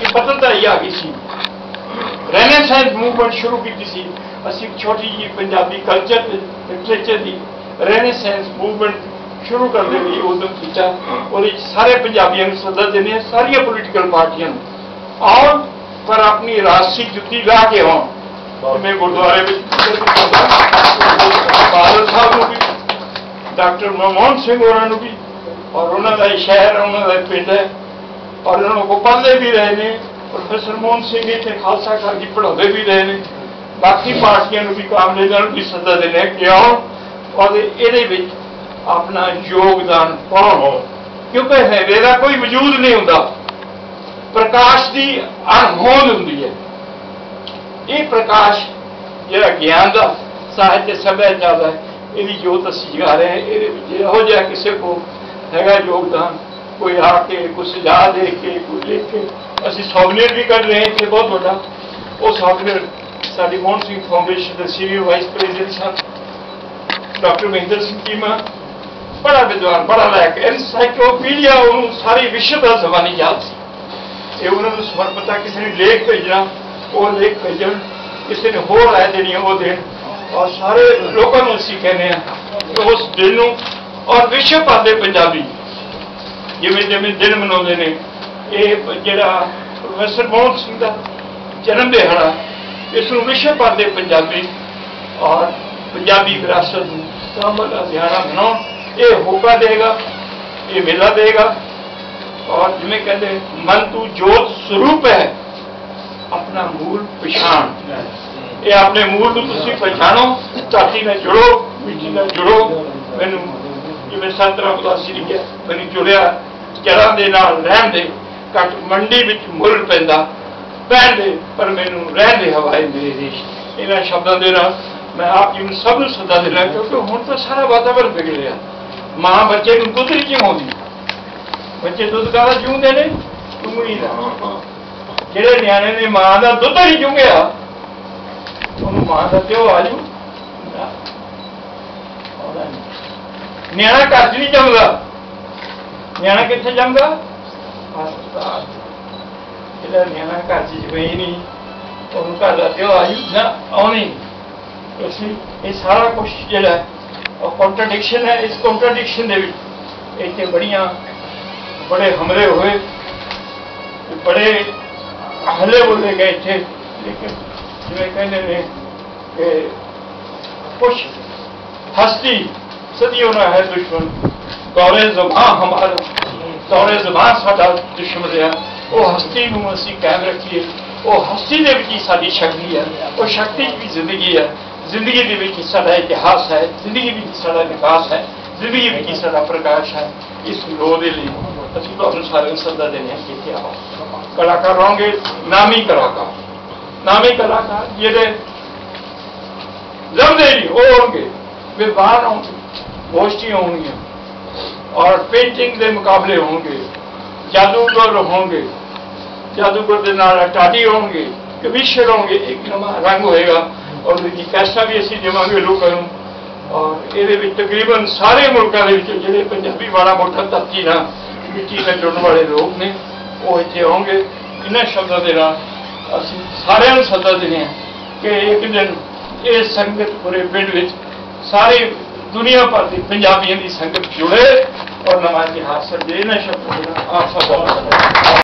कि बदलदाई आ गई सी। Renaissance movement शुरू की सी असी छोटी जी पंजाबी कल्चर लिटरेचर की रेनेसांस मूवमेंट शुरू करने लिए उद्यम किया और सारे पंजाबियों को सदा देने सारिया पोलीटिकल पार्टियां आओ पर अपनी राष्ट्रीय जुत्ती ला के आओ। मैं गुरुद्वारे बादल साहब को भी डॉक्टर मनमोहन सिंह होरां भी और उन्होंने शहर उन्होंने पिंड है और उन्होंने पढ़ते भी रहे हैं। प्रोफेसर मोहन सिंह इतने खालसा घर की पढ़ाते भी रहे हैं। बाकी पार्टियों भी कामरेजां भी सदा देने कि आओ और ये अपना योगदान पाओ क्योंकि हनेरा कोई वजूद नहीं होता, प्रकाश की अणहोंद होंदी है। ये प्रकाश जिहड़ा ज्ञान का साहित्य सभ्याचार है ये जोत असीं जगा रहे हैं। ये यहो जिहा किसी को हैगा योगदान कोई आके कोई सजा दे के कोई लिख के असीं सॉफ्टवेयर भी कर रहे हैं इतने बहुत बड़ा वो सॉफ्टवेयर साडी मोहन सिंह फाउंडेशन के सीनियर वाइस प्रेजिडेंट साहब डॉक्टर महेंद्र सिंह चीमा बड़ा विद्वान बड़ा लायक एनसाइक्लोपीडिया उन्होंने सारी विश्व का जबानी याद सी। उन्होंने समर्पित किसी ने लेख भेजना वो लेख भेजन किसी ने होर राय देनी वो देन और सारे लोगों को असीं कहने कि उस दिन और विश्व भर के पंजाबी जिमें जिमें दिन मनाते हैं ये जिहड़ा प्रोफेसर मोहन सिंह का जन्म दिहाड़ा इसनूं विश्व भर के पंजाबी और पंजाबी विरासत का दिहाड़ा मनाओ ये होका देगा ये मेला देगा। और जिमें कहते मन तू जोत स्वरूप है अपना मूल पछाण ये अपने मूल को तुसीं पछाणो धरती नाल जुड़ो मिट्टी नाल जुड़ो। मैनूं जिवें संत रामदास जी ने कहा मैनूं जुड़िया जड़ां दे नाल रहण दे घट मंडी विच मुल पैंदा पैण दे पर मैनूं रहण दे हवाए मेरे देश। इन्हां शब्दां दे नाल मैं आप जी सब नूं सदा दे रहा क्योंकि हुण तां सारा वातावरण बिगड़िया। मां बच्चे को दुध नहीं चुमाती बच्चे दुध का चूंदे ने चुंगड़ी का जेडे न्याणे ने मां का दुध नहीं चुंगिया उन्होंने मां का प्यो आजू न्याणा घर च नहीं जमदा न्याणा कित्थे जमदा हस्पताल जेड़ा न्याणा घर च जमे नहीं उन्होंने घर का प्यो आजू ना आउणी। ये सारा कुछ जेड़ा और कॉन्ट्राडिक्शन है इस कॉन्ट्राडिक्शन इतने बड़िया बड़े हमले हुए बड़े हले बोले गए थे लेकिन जिमें कहने ने कि कुछ हस्ती सदियों ना है दुश्मन दौरे ज़बां हमारा दौरे ज़बां साडा दुश्मन रहा वो हस्ती नूं असीं कायम रखिए वो हस्ती दे विच साडी शक्ति है वो शक्ति भी जिंदगी है। जिंदगी के साडा इतिहास है जिंदगी में साडा विकास है जिंदगी में साडा प्रकाश है। इस लोह के लिए असीं तुहानूं सारिआं नूं सदा देने कि आओ कलाकार होंगे नामी कलाकार जिहड़े लभदे नहीं वो होंगे विद्वान होंगे गोष्ठियां होंगी और पेंटिंग के मुकाबले होंगे जादूगर होंगे जादूगर के नाल टाटी होंगे कविशर होंगे एक नवा रंग होएगा और उनकी कैसा भी असीं देवांगे लोगों को। और ये तकरीबन सारे मुल्कों के जोड़े पंजाबी वाला मोटा धरती ना मिट्टी में जुड़ने वाले लोग ने वो इतने आएंगे। इन्होंने शब्दों के नाल असीं सारिआं नूं सदा देने कि एक दिन ये संगत पूरे पिंड विच सारी दुनिया भर की पंजाबियों की संगत जुड़े और नवा इतिहास सर्जे। इन्होंने शब्दों के नाल आप सब